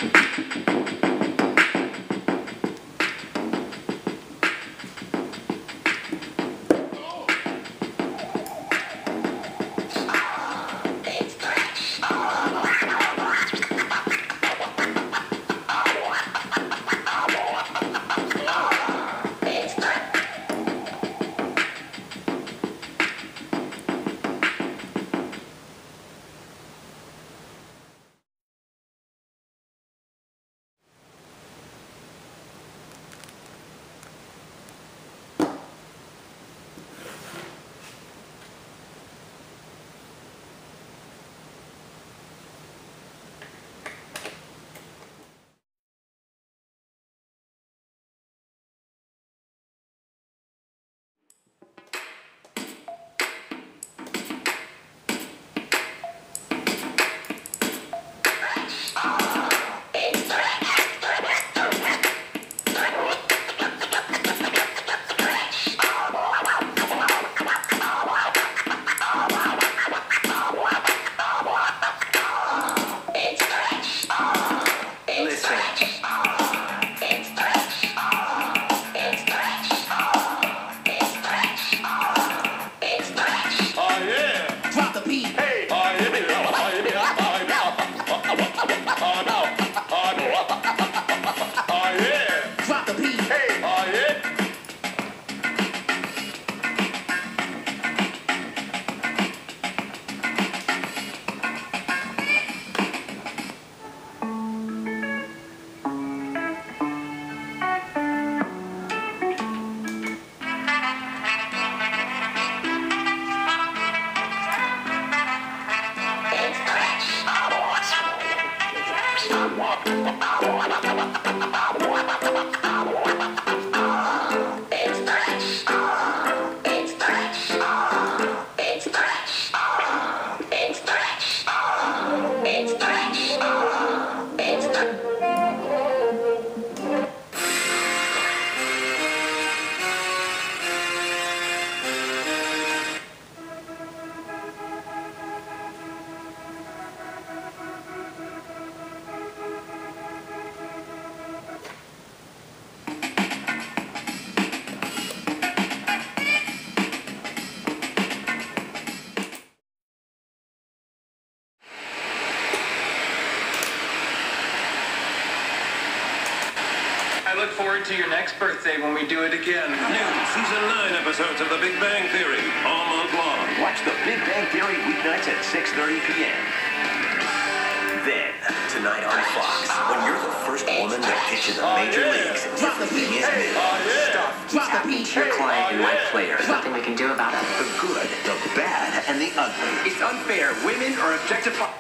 I look forward to your next birthday when we do it again. New Season 9 episodes of The Big Bang Theory, all month long. Watch The Big Bang Theory weeknights at 6:30 p.m. Then, tonight on Fox, when you're the first woman to pitch in the major leagues, everything is new. Stuff keeps happening to your client and my player. There's nothing we can do about it. The good, the bad, and the ugly. It's unfair. Women are objectified.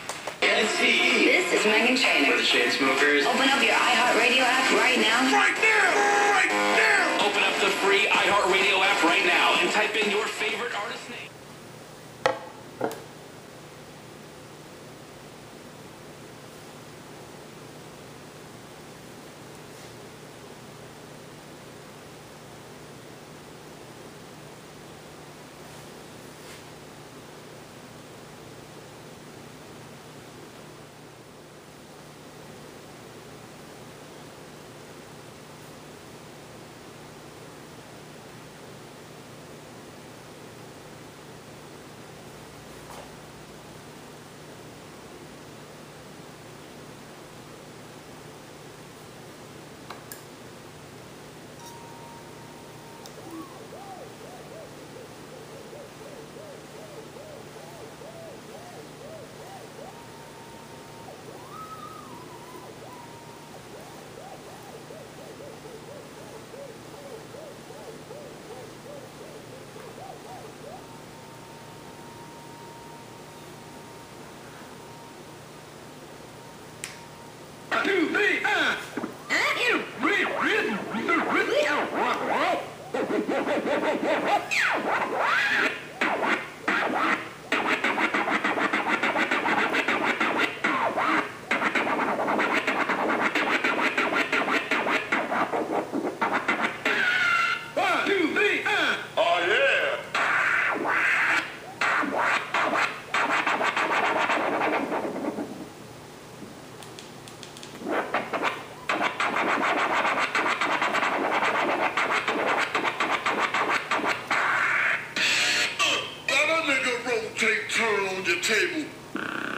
This is Megan Trainor. For the Chainsmokers. Open up your iHeartRadio app right now. Right now! Right now! Open up the free iHeartRadio app right now and type in your favorite artist name. table.